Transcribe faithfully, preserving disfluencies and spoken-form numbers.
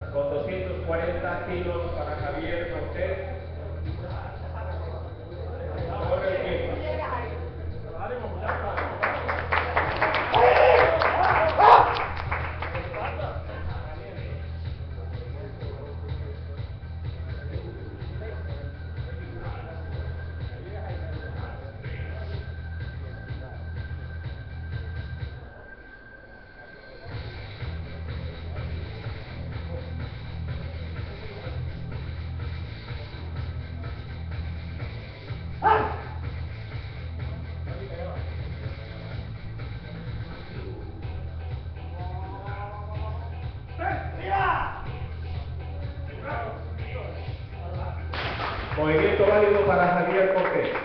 Con doscientos cuarenta kilos para Javier Cortés. Corre el tiempo. Movimiento válido para Javier Cortés.